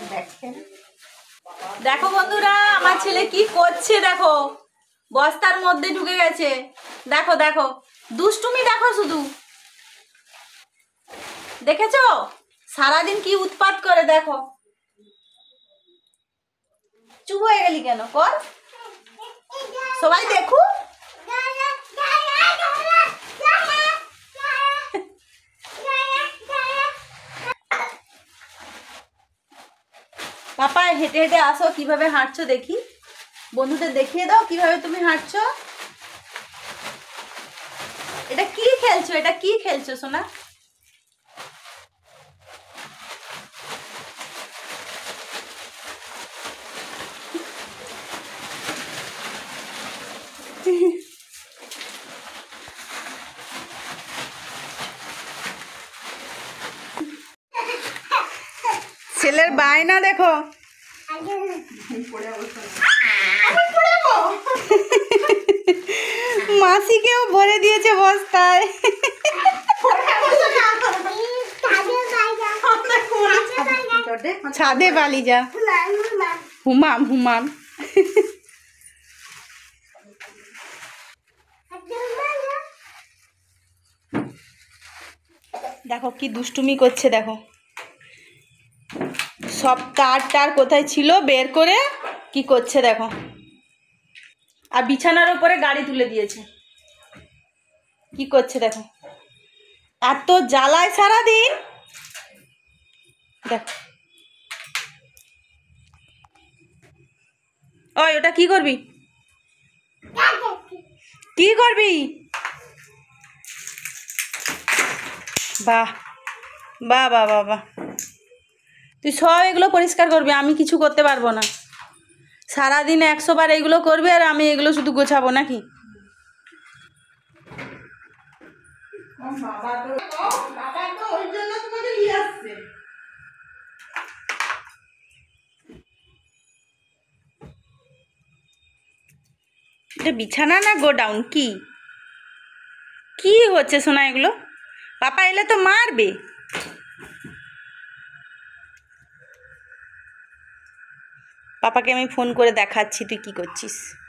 দেখো বন্ধুরা, আমার ছেলে কি করছে দেখো, বস্তার মধ্যে ঢুকে গেছে। দেখো দেখো, দুষ্টুমি দেখো শুধু, দেখেছো সারাদিন কি উৎপাত করে। দেখো, চুপ হয়ে গেলি কেন? কর, সবাই দেখো। পাপা হেঁটে হেঁটে আসো, কিভাবে হাঁটছো দেখি, বন্ধুদের দেখিয়ে দাও কিভাবে তুমি হাঁটছো। এটা কি খেলছো? এটা কি খেলছো সোনা? ছেলের বায়না দেখো। মাসিকেও ভরে দিয়েছে বস্তায়। ছাদে পালি যা, হুমাম হুমাম। দেখো কি দুষ্টুমি করছে, দেখো সব তার কোথায় ছিল বের করে কি করছে দেখো। আর বিছানার উপরে গাড়ি তুলে দিয়েছে, কি করছে দেখো, এত জ্বালায় সারাদিন। দেখো, ওই ওটা কি করবি? কি করবি? বাহ বাহ বাহ বাহ বাহ, তুই সব এগুলো পরিষ্কার করবি, আমি কিছু করতে পারবো না। সারাদিন 100 বার এগুলো করবি আর আমি এগুলো শুধু গোছাবো নাকি? এটা বিছানা না গোডাউন? কি কি হচ্ছে সোনা এগুলো? পাপা এলে তো মারবে। পাপাকে আমি ফোন করে দেখাচ্ছি তুই কি করছিস।